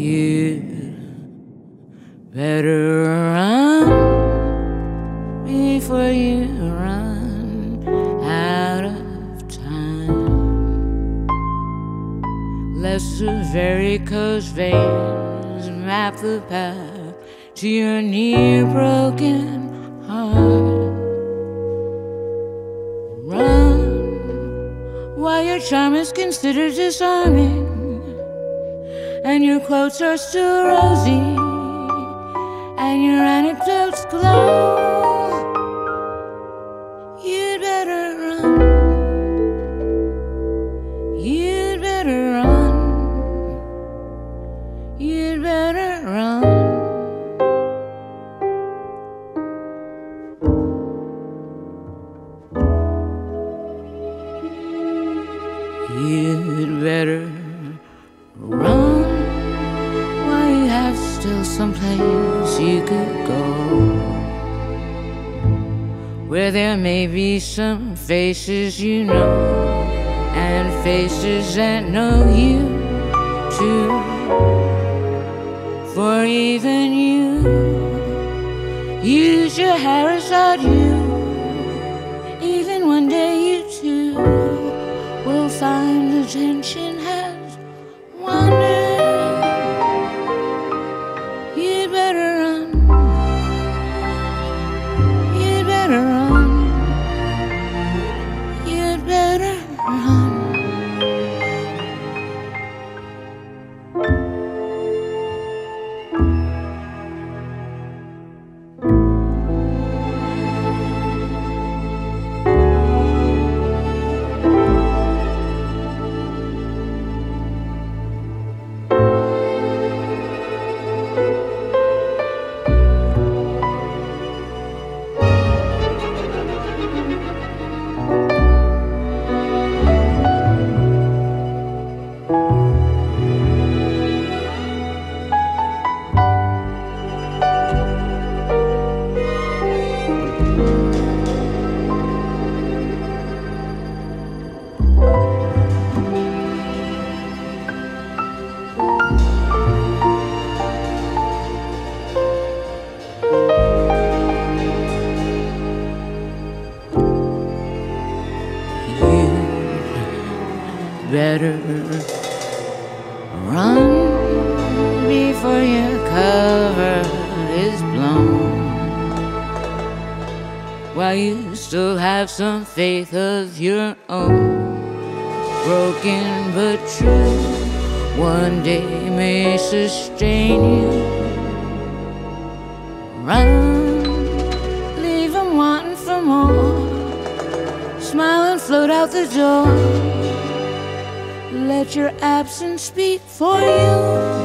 You better run before you run out of time. Lest the varicose veins map the path to your near broken heart. Run while your charm is considered disarming and your quotes are still rosy and your anecdotes glow. You'd better run. You'd better run. You'd better run. You'd better run while you have still someplace you could go, where there may be some faces you know and faces that know you too. For even you use your hair aside you. Even one day you too will find the tension has wandered. You'd better run. You'd better run. You'd better run. Better run before your cover is blown, while you still have some faith of your own, broken but true, one day may sustain you. Run, leave them wanting for more, smile and float out the door. Let your absence speak for you.